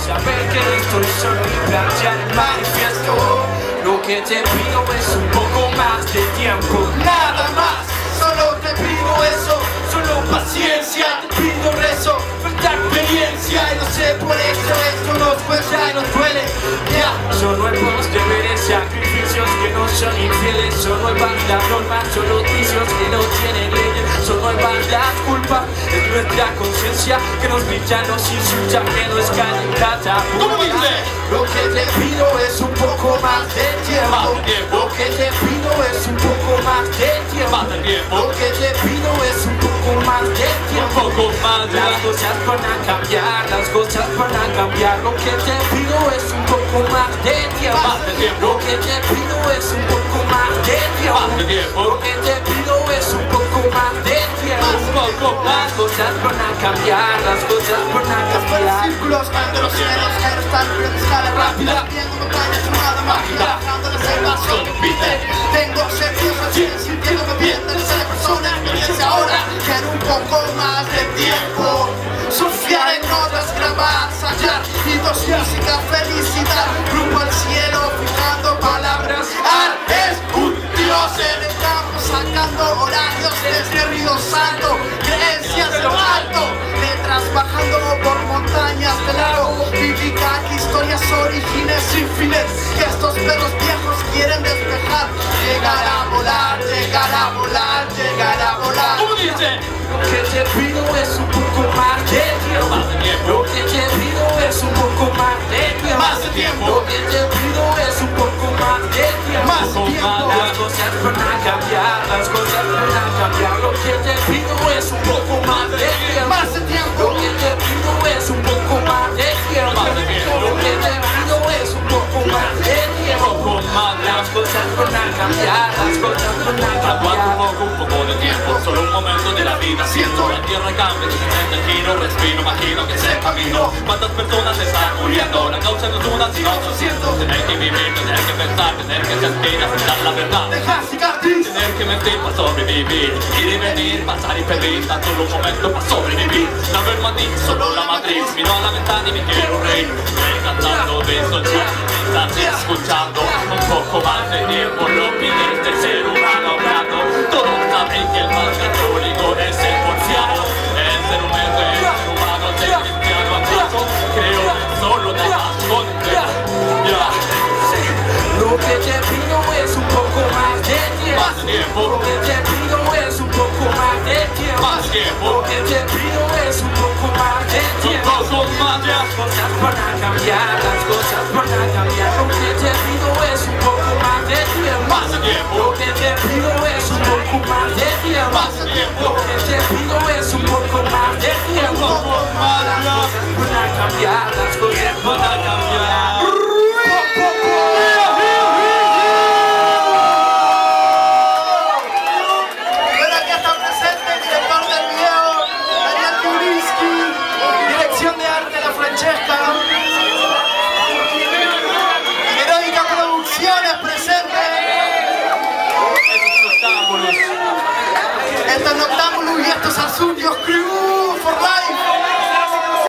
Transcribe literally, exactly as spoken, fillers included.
saber que estoy solo y plantear el manifiesto. Lo que te pido es un poco más de tiempo, nada más. Solo te pido eso, solo paciencia. Te pido rezo, falta experiencia. Y no sé por eso esto nos cuesta y nos duele. Ya, solo hay buenos deberes, sacrificios que no son infieles. Solo hay bandas normas, solo vicios que no tienen leyes. Solo hay bandas culpa, es nuestra conciencia que nos grita, nos insulta, que nos calienta. ¿Cómo dice? Lo que te pido es un poco más de tiempo. Más de tiempo. Lo que te pido es un poco más de tiempo. Más de tiempo. Lo que te pido es un poco más de tiempo. Un poco más de Las cosas van a cambiar, las cosas van a cambiar. Lo que te pido es un poco más de tiempo. Más de tiempo. Lo que te pido es un poco más de tiempo. Más de tiempo. Lo que te pido es un poco más de tiempo. Un poco más. Las cosas van a cambiar, las cosas van a cambiar. Círculos de los cielos que están en escala rápida, viendo montañas sumada máquina, bajando la selva solo pite. Tengo sentidos al cien, sintiéndome bien de ser persona, experiencia ahora. Quiero un poco más de tiempo, surfear en notas, grabar, hallar hitos, música, felicidad, rumbo al cielo, fijando palabras. Ar es un dios en el campo, sacando horarios desde Río Santo, creencias de lo alto, letras bajando por montañas del lago, típica historias, orígenes sin fines, que estos perros viejos quieren despejar, llegar a volar, llegar a volar, llegar a volar. ¿Cómo dice? Lo que te pido es un poco más de tiempo. Más de tiempo. Lo que te pido es un poco más de tiempo. Más de tiempo. Lo que te pido es un poco más de tiempo. Más de tiempo. Las cosas van a cambiar, las cosas van a cambiar. Lo que te pido es un poco más de tiempo. Más de tiempo. Lo que te pido es un poco más de tiempo. Más de tiempo. Lo que te pido es un poco más de tiempo. Un poco más de Las cosas van a cambiar, las cosas van a Aguanta cambiar. un poco, un poco de tiempo, solo un momento de la vida. Siento la tierra cambia, que se siente el giro, respiro, imagino que se camino. ¿Cuántas personas están muriendo? La causa no es una, sino doscientos. Tener que vivir, tener que pensar, tener que sentir, aceptar la verdad. Dejar cicatriz. Tener que mentir para sobrevivir, ir y venir, pasar y pedir, tan solo un momento para sobrevivir. No ver maní, solo la matriz, miro a la ventana y me quiero reír. Estoy cantando de soñar, estás escuchando un poco más de tiempo, lo pide este ser humano hablando. Todos saben que el más católico es el porciano, el ser humano es el humano, el cristiano acaso, creo que solo da más con ya. Lo que te pido es un poco más de tiempo. Más de tiempo. Lo que te pido es un poco más de tiempo. Más tiempo. Lo que te pido es un poco más de tiempo. Un poco más de Las cosas van a cambiar, las cosas van a cambiar. Lo que te pido es un poco más de tiempo. Más de tiempo. Lo que te pido es un poco más de tiempo. Más de tiempo. Lo que te pido es un poco más de tiempo. Un poco más de Las cosas van a cambiar.